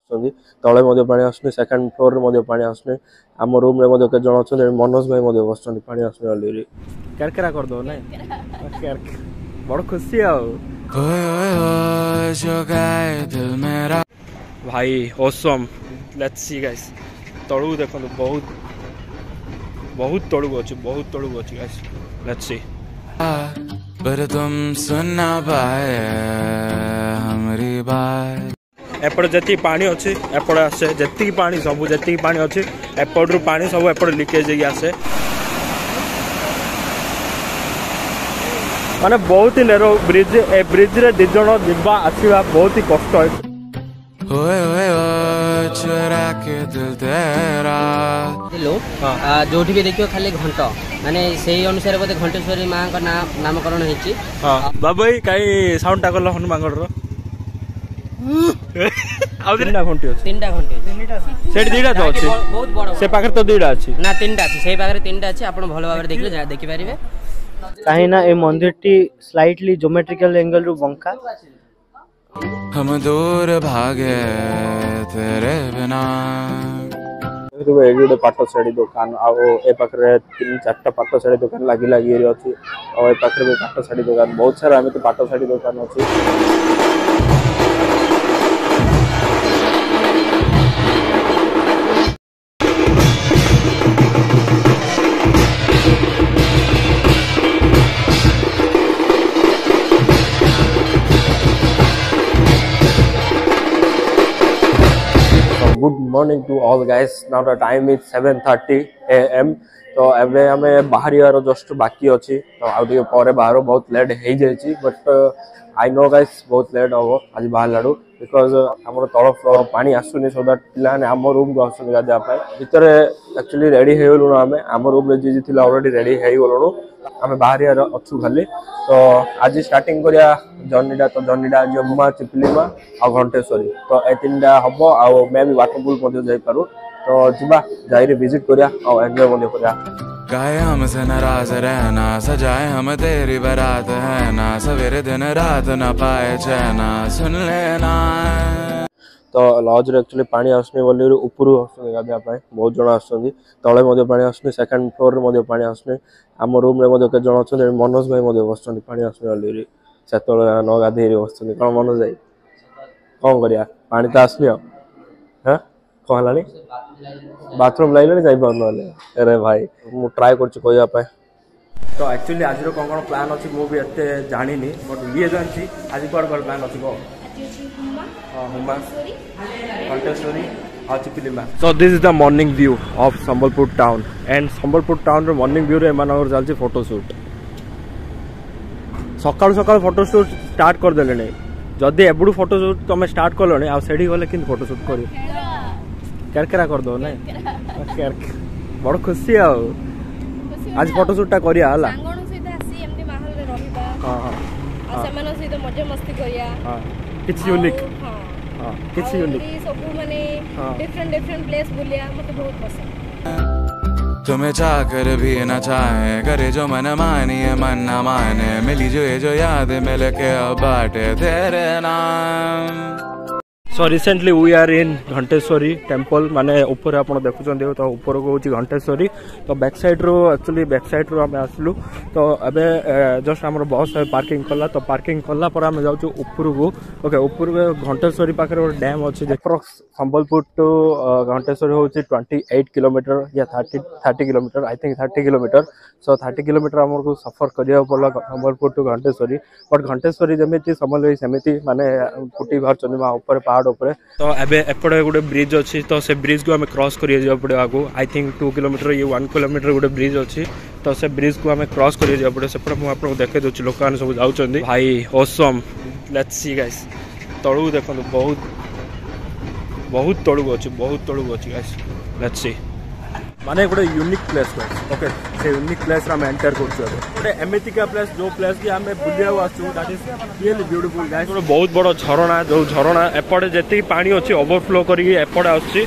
तले पानी आसुनी second floor रे पानी आसुनी आम रूम रे के जन अच्छा मनोज भाई बस पानी आसुनी अलरेडी केरकेरा कर दो ना बड़ खुशी भाई ऑसम लेट्स सी गाइस तळु देखो बहुत बहुत तळु अछि गाइस लेट्स सी पर तुम सुनना पाए हमारी बात एपड़ जति पानी अच्छे एपड़ आसे जति पानी सब जति पानी अच्छे एपड़ रु पानी सब एपड़ लीकेज होगी आसे माने बहुत ही नेरो ब्रिज ए ब्रिज रे दि जण दिबा आसीबा बहुत ही कष्ट है चुरा के दिल तेरा लोग जोठी भी देखियो खाली घंटा माने सेही अनुसार बोते घंटेश्वरी मां का नामकरण हेची हां बाबई काई साउंड टा करलो हनुमानगढ़ रो आउ तीनटा घंटी अछि सेठ दीडा तो अछि बहुत बड़ से पाखर तो दीडा अछि ना तीनटा अछि सेही पाखर तीनटा अछि आपण भलो भाबरे देखले देखि पारिबे काहे ना ए मंदिर टी स्लाइटली ज्योमेट्रिकल एंगल रु बंका हम दूर भागे तेरे बिना एगुडे पाट साड़ी दुकान आ ए पाखरे तीन चारटा पाट साड़ी दुकान लागी लागी रे अछि आ ए पाखरे भी पाट साड़ी दुकान बहुत सारा हमें तो पाट साड़ी दुकान अछि Good morning to all guys. Now the time is 7:30 AM. तो एबे हमें बाहर यार जस्ट बाकी अच्छी तो आउटे पर बाहर बहुत लेट हो जाए बट आई नो गाइस बहुत लेट हम आज बाहर लाडू बिकज आम तल फ्लोर पानी आसुनी सो दैट पे आम रूम को आसुनी गाधे भितर एक्चुअली रेडी हो गलु आम रूम रे जी थी ऑलरेडी रेडी हो गलु आम बाहर यार अच्छु खाली तो आज स्टार्टिंग करिया जर्नीटा तो जर्नीटा जम्मा चिपलिमा आ घंटेश्वरी तो ए तीनटा हम आ मे भी वाटरपुल जाई पारू तो जीवा जाइरे विजिट करिया और एंजॉय मने करिया काहे हमसे नाराज रहना सजाए हम तेरी बारात है ना सवेरे दिन रात ना पाए चैना सुन लेना तो लॉज रे एक्चुअली पानी आसने बोली ऊपर आसने गाधे बहुत जन आसुँच तले पानी आसुनी सेकंड फ्लोर रे पानी आसुनी आम रूम रे के जन अच्छा मनोज भाई बस पानी आसुनी अलरेडी से न गाधे बस कौन मनोज भाई कौन करिया पानी तो आसनी हाँ कौन है बाथरूम लाइले जाई पारन अरे भाई मु ट्राई करछु कोया पे तो एक्चुअली आज कौन कौन प्लान अच्छी मु भी एते जानी नी बट ये जानछि आज कोन प्लान अच्छी को हुमा कंटेश्वरी और Chiplima so this is the morning view of Sambalpur town and Sambalpur town रे मॉर्निंग व्यू रे मानवर चलछि फोटो शूट सकाळ सकाळ फोटो शूट स्टार्ट कर देले नै जदी एबडू फोटो शूट तमे स्टार्ट करलो नै आ सेडी गले किन फोटो शूट करियो केरकेरा कर दो ना बड़ खुशी आज फोटो शूट करिया हला किछ यूनिक किछ यूनिक सब माने डिफरेंट प्लेस बुलिया मते बहुत पसंद तुम्हें चाहकर भी न चाहे करे जो मन मानिए मन न माने मिली जो याद मिल के अब बाटे तेरे नाम so recently we are in Ghanteswari temple माने ऊपर आप देखुं तो ऊपर को हूँ घंटेश्वरी तो बैक साइड रो एक्चुअली बैक साइड रो आम आसलु तो अबे जस्ट आम बस पार्किंग कला तो पार्किंग कला पर आम जाऊँ ऊपर को ओके ऊपर घंटेश्वरी पाखे गोटे डैम अच्छे अप्रॉक्स संबलपुर टू घंटेश्वरी हूँ 28 किलोमीटर या 30 kilometre I think 30 kilometre so 30 kilometre आमको सफर करा पड़ा संबलपुर टू घंटेश्वरी बट घंटेश्वरी जमी समल सेमती माने फुटी बाहर माँ ऊपर पहाड़ तो एबे एपड़े गोटे ब्रिज अच्छी तो से ब्रिज को हमें क्रॉस करिया पड़े आगो आई थिंक 2 किलोमीटर ये 1 किलोमीटर गोटे ब्रिज अच्छी तो से ब्रिज को हमें क्रॉस करिया पड़े सेपटे मुझे आपको देखे दूसरी लोक मैंने सब जाऊँच भाई ऑसम लेट्स सी गाइस तळु देखो बहुत तळु अच्छी गाइस लेट्स सी माने गोटे यूनिक प्लेस ओके से यूनिक प्लेस आम एंटर कर एमतीका प्लेस जो प्लेस की आम बुलिया आसू that is really beautiful guys गोटे बहुत बड़ झरणा जो झरणा एपटे जेति पानी अच्छी ओवरफ्लो करके एपटे आसुची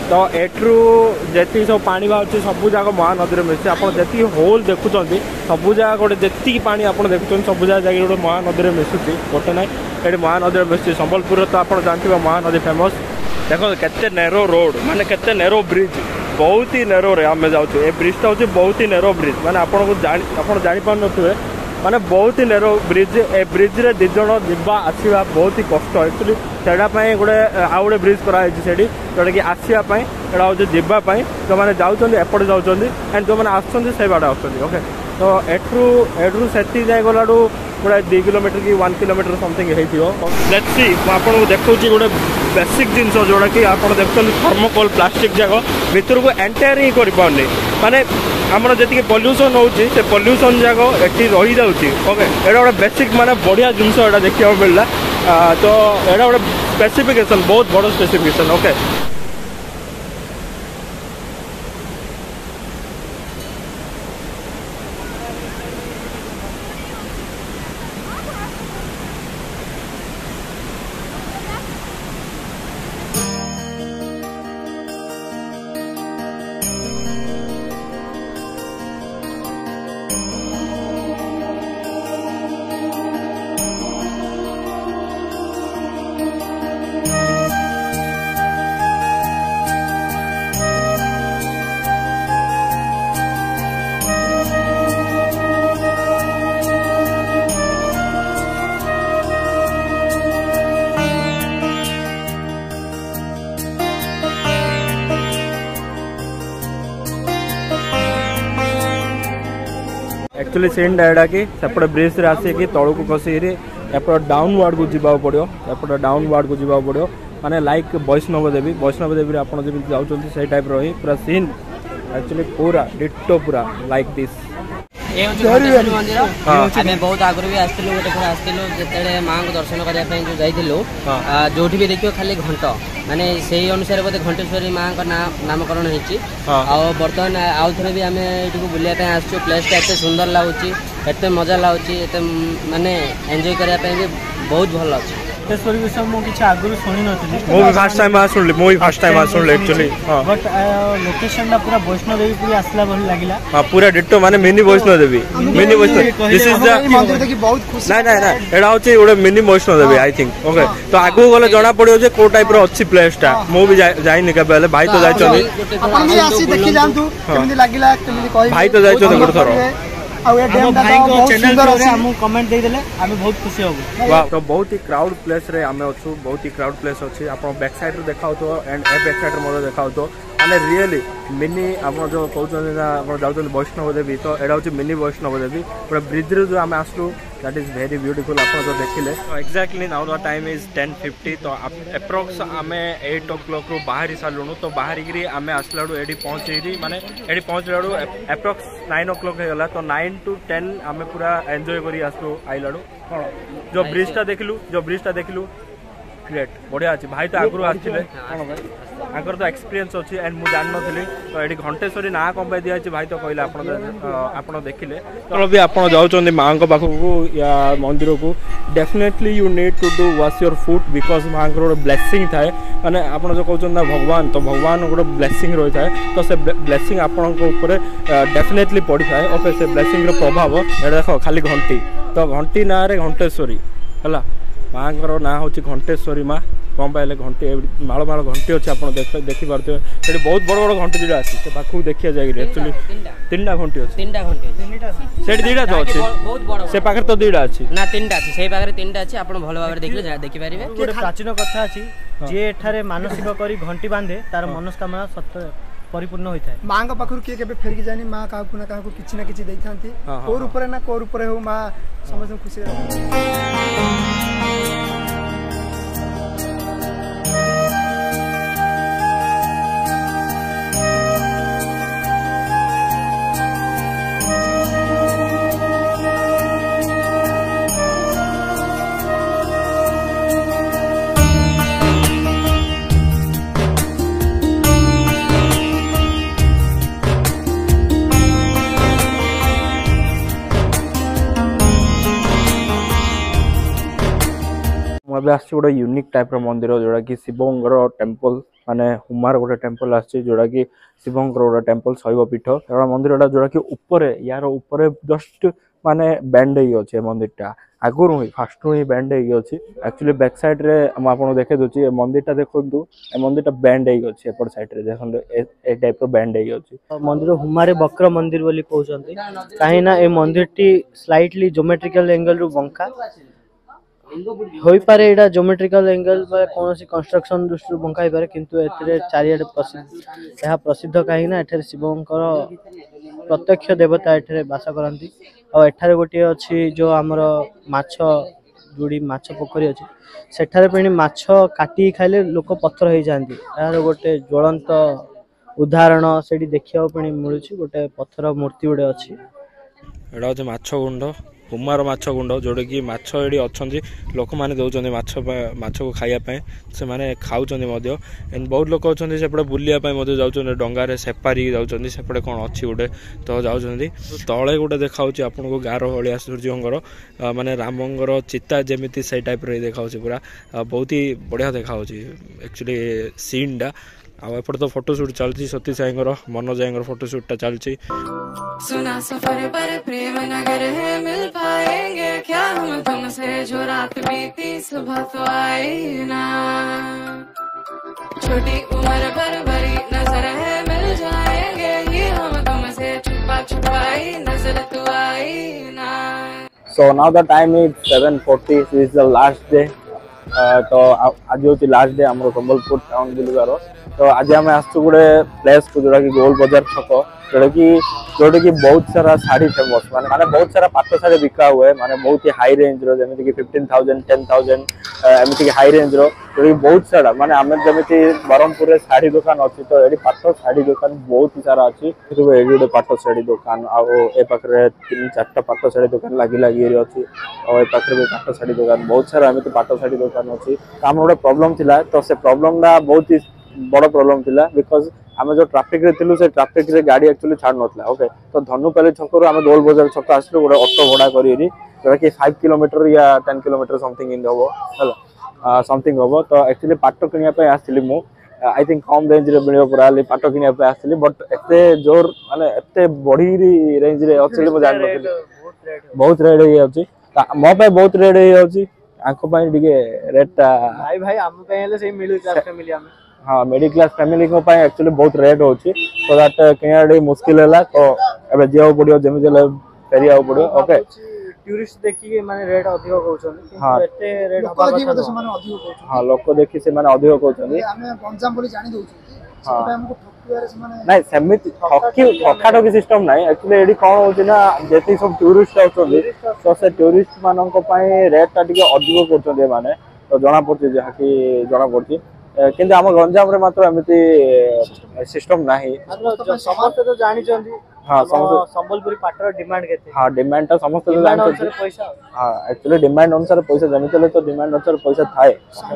तो एट्रु जी सब पानी बाहर सब जगह महानदी में मिसी आप जी होल देखुं सब जगह गोटे जी पा आप देखुं सब जगह जाकि गोटे महानदी में मिशुची गोटे ना ये महानदी में मिशुची संबलपुर तो आप जानते महानदी फेमस देखो केते नेरो रोड माने केते नेरो ब्रिज बहुत ही नेरो रे आम जाऊँ ए ब्रिजटा हूँ बहुत ही नेरो ब्रिज माने आपको जापार नुए माने बहुत ही नेरो ब्रिज ए ब्रिज रे दिज जा आसवा बहुत ही कष्ट एक्चुअली से गोटे आउ गोटे ब्रिज कराई जोटा कि आसवाई एटा हूँ जावाई जो मैंने जाऊँच एपटे जाऊँच एंड जो मैंने आसुँच बाटे आसके तो एट्रु से जाए गला गोटे 2 किलोमीटर कि 1 किलोमीटर समथिंग लेट्स सी आपको देखा गोटे बेसिक जिनस जोटा कि आप देखते थर्मोकोल प्लास्टिक जाक भितर को एंटायर ही कर पारे माने आमर जी पल्यूसन होती से पल्यूसन जाक ये रही जाऊँगी ओके एटा गोटे बेसिक माने बढ़िया जिनस एटा देखा मिलला तो एटा गोटे स्पेसिफिकेशन बहुत बड़ स्पेसिफिकेशन ओके एक्चुअली सीन डायडा कि सेपटे ब्रिज रे आसिकी तलू को कसी एपट डाउनवर्ड को जीवा पड़ो एपट डाउनवर्ड को जीवा पड़ो माने लाइक वैष्णव देवी आप जाऊँ से टाइप रही पूरा सीन एक्चुअली पूरा डिट्टो पूरा लाइक दिस आम बहुत आगुरी भी आसलु गोटे थर आसलु जो माँ को दर्शन करने जो जाइलु जो भी देखियो खाली घंट माने से अनुसार बोधे घंटेश्वरी माँ का नामकरण होती बर्तमान आउ थे भी आम ये बुलाया आसु प्लेसटा एत सुंदर लगुच एत मजा लगुच माने एंजॉय करने भी बहुत भल अच्छे घंटेश्वरी विषय मुझे किसी आगुरी शुणी नी फर्स्ट टाइम शुणिली एक्चुअली बट लोकेशन पूरा वैष्णव देवी पूरी आसला भली लगिला पूरा डिट्टो माने mini Vaishnav Devi this is the mandir देखि बहुत खुशी ना ना ना एडा होची गोटे mini Vaishnav Devi I think okay तो आगु गले जना पड़ियो जे को टाइप रो अच्छी प्लेसटा मो भी जाइनी के बेले भाई तो जाइछोनी अपन भी आसी देखि जानतु केमिति लागिला केमिति कहि भाई तो जाइछो गोटे थरो आउ ए डैम दा बहुत सुंदर अछि हम कमेंट दे देले हम बहुत खुशी होबो वाह तो बहुत ही क्राउड प्लेस रे आमे अछु बहुत ही क्राउड प्लेस अछि आपण बैक साइड रे देखाउ तो एंड ए बैक साइड रे मोर देखाउ तो माने रियली मिनी आपण जो कहउछन ना आपण जाउछन वैष्णव देवी तो एडा होची मिनी वैष्णव देवी पूरा ब्रिज रे जो आमे आसलु दैट इज वेरी ब्यूटीफुल आपण जो देखिले तो exactly now the time is 10:50 तो अप्रोक्स आमे 8 o'clock रो बाहरी सालुनु तो बाहरी गिरी आमे आसलाडू एडी पहुंचेरी माने एडी पहुंचलाडू अप्रोक्स 9 o'clock हे गला तो 9 to 10 आमे पूरा एन्जॉय करी आसलु आइलाडू जो ब्रिजटा देखलु ग्रेट बढ़िया अच्छी भाई तो आगु आसते आगर तो एक्सपीरियंस अच्छी एंड मुझे जान नी तो ये घंटेश्वरी ना कम दिखाई भाई तो कहले आप देखिले तो भी आप जाऊँ माँ को पाखक या मंदिर को definitely you need to do wash your foot because माँ गोटे ब्लेसिंग थाए माने आप जो कहते ना भगवान तो भगवान गोटे ब्लेसिंग रही है तो से ब्लेसिंग आपण डेफिनेटली पड़ी था ओके से ब्लेसिंग प्रभाव ये देख खाली घंटी तो घंटी ना रे घंटेश्वरी है माँ ना हूँ घंटेश्वरी माँ कम पाइले घंटी माल माल घंटी अच्छे आप देखी पारे बहुत बड़ बड़ घंटी दुटा अच्छी पाखु देखिए जाए एक्चुअली 3टा घंटी अच्छी से 2टा तो अच्छी से पाखे तो 2टा अच्छी ना 3टा अच्छी से पाखे 3टा अच्छी आप भल भाव देखिए देखिपारे गोटे प्राचीन कथा अच्छी जी एठारे मानसिक करी घंटी बांधे तार मनस्कामना सत्य परिपूर्ण होता है माँ का पाखर किए केबे फेरिक जानी माँ का ना का किछि ना किछि दैथांती कोर ऊपर ना कोर ऊपर हो माँ समझ खुशी मुझे आस गोटे यूनिक टाइप मंदिर जोड़ा कि शिवंकर टेम्पल माने हुमार गोटे टेम्पल आसी जोड़ा कि शिवंकर गोटे टेम्पल शैव पीठ मंदिर जोड़ा कि ऊपर यार ऊपर जस्ट माने बैंड अच्छे मंदिरटा आगुरी ही फास्ट ही बैंड अच्छी एक्चुअली बैक साइड रे आपको देखे दूसरी मंदिरटा देखो मंदिरटा बैंड अच्छी एपट साइड रे देखो ए टाइप बैंड अच्छी मंदिर हुमारे वक्र मंदिर बोली कहउछंती काहे ना ए मंदिर टी स्लाइटली ज्योमेट्रिकल एंगल रु बंका होई पारे एडा ज्योमेट्रिकल एंगल बा कोनोसी कंस्ट्रक्शन दृष्टि बंका होई पारे किंतु एतरे चारियाडे प्रसिद्ध यह प्रसिद्ध काहे ना एठरे शिवंकर प्रत्यक्ष देवता एठरे वास करंती और एठारे गोटे अछि जो हमर माछ जुड़ी माछ पोखरी अछि सेठारे पेणी माछ काटी खाइले लोक पत्थर होई जांती यार गोटे ज्वलंत उदाहरण सेठी देखिया पेणी मिलुछि गोटे पत्थर मूर्ति गोटे अछि एडा होचे माछ गुंड हुमार माछ गुंड जोड़ा कि माछ एडी अच्छी लोक मैंने दौरान माछ को खायापी से मैंने खाऊँ एंड बहुत लोक अच्छा सेपटे बुलापी जाऊँ डंगार सेपारी जाऊँ सेपटे कौन अच्छी गोटे तो जाऊँ तले गोटे देखा आपन को गार भाया सूर्यंकर माने रामंगर चिता जमी से टाइप देखा पूरा बहुत ही बढ़िया देखा एक्चुअली सीनटा आपर तो फोटोशूट चलती सती साई मनोज भाई फोटोशूटा चलती सुना सफर पर प्रेम नगर है मिल पाएंगे क्या हम तुमसे जो रात बीती सुबह तो आई ना छोटी उम्र पर बड़ी नजर है मिल जाएंगे ये हम तुमसे छुपा छुपाई नजर तो आई ना So now the time is 7:40. This is the last day. तो आज हूँ लास्ट डे आम संबलपुर टाउन बुलवार तो आज आम आसु गोटे प्लेस को जोड़ा कि गोल बाजार छक जोटा कि बहुत सारा शाढ़ी फेमस माने बहुत सारा पाट शाढ़ी बिका हुए माने बहुत ही हाई रेंज रो जमी 15,000 10,000 एमती हाई रेंज रो जोटा कि बहुत सारा माने आम जमी बरहमपुर में शाढ़ी दुकान अच्छी तो ये पाट शाढ़ी दुकान बहुत ही सारा अच्छी ये गोटे पाट शाढ़ी दुकान आखिर 3-4टा पाट शाढ़ी दुकान लगी लगी अच्छी और पाखे पाट शाढ़ी दुकान बहुत सारा एमती पाट शाढ़ी दुकान अच्छी आम गोटे प्रोब्लेम थिला तो से प्रोब्लेमटा बहुत ही बड़ प्रोब्लेम थिला बिकज आम जो ट्राफिक रे थिलु से ट्राफिक रे गाड़ी एक्चुअली छाड़ नथला ओके तो धनुपाली छकरू आम गोल बाजार छक आसलु गोटे ऑटो भड़ा करी जोटा कि 5 किलोमीटर या 10 किलोमीटर समथिंग इन हबो हला समथिंग हबो तो एक्चुअली पाट किनिया पे आसली मु आई थिंक कम रेंज रे मिलियो पूरा पाट किनिया पे आसली बट एते जोर माने एते बड़ी रेंज रे एक्चुअली मु जान नथि बहुत रेट हे अछि मो पे बहुत रेट हे अछि आंखो पई डिगे रेटटा भाई हम पे हेले से मिलु फैमिली हम हाँ मिडिल क्लास फैमिली को पाए एक्चुअली बहुत रेट होची तो दैट किना मुश्किल हैला तो एबे जियो पड़ियो जेमि जले फेरिया पड़ियो ओके टूरिस्ट देखि के माने रेट अधिक कहउछन हां एते रेट हबा देखि तो माने अधिक कहउछन हां लोक देखि से माने अधिक कहउछन हमें गंजाम बोली जानि दउछु सेटा हमको ठकियारे से माने नहीं सेमिति ठकाठो की सिस्टम नहीं एक्चुअली एडी कोन होची ना जेति सब टूरिस्ट आउछन तो से टूरिस्ट मानन को पाए रेटटा टिके अधिक करछन माने तो जणा पड़छ जे कि जणा पड़छ किंतु आम गंजाम रे मात्र एमती सिस्टम नाही समस्त तो जानि चंदी हां समस्त संबलपुरी पाटर डिमांड केते हां डिमांड ता समस्त तो जानि चंदी पैसा हां एक्चुअली डिमांड अनुसार पैसा जमितले तो डिमांड अनुसार पैसा थाए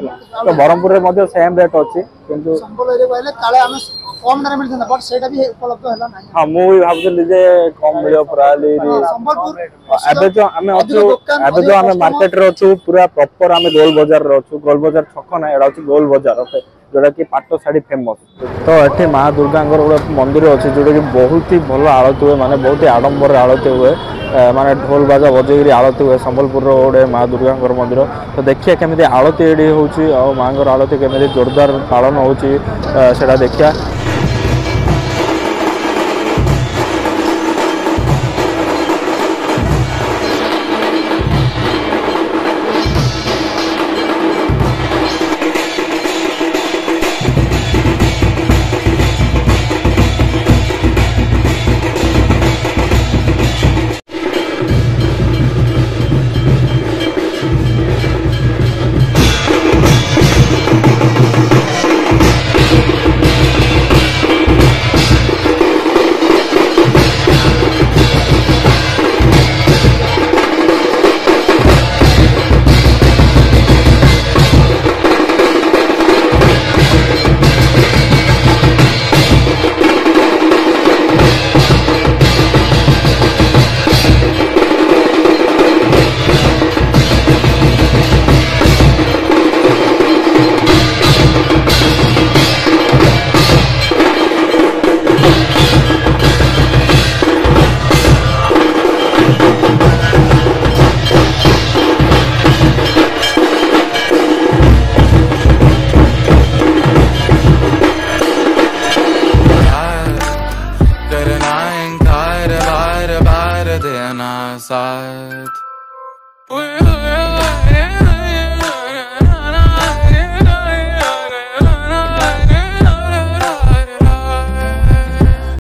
तो बरहमपुर रे मध्ये सेम रेट अछि किंतु संबल एरिया कहले काले हम कम दाम मिलथना बट सेटा भी उपलब्ध हैला नाही हां मु भी भाबुली जे कम मिलियो प्राली संबलपुर एबे जो हमें अछु एबे जो हमें मार्केट रे अछु पूरा प्रॉपर हमें गोल बाजार रे अछु गोल बाजार छक ना एडा अछु गोल बाजार ओके जोड़ा कि पाट शाढ़ी फेमस तो ये माँ दुर्गा गोटे मंदिर अच्छे जोटा कि बहुत ही भल आलती हुए माने बहुत ही आडंबर आलती हुए माने ढोल बाजा बजेगी आलती हुए संबलपुर गोटे माँ दुर्गा मंदिर तो देखिए केमी आलती एडी हो माँ आलती केमी जोरदार पालन होटा देखिया साथ।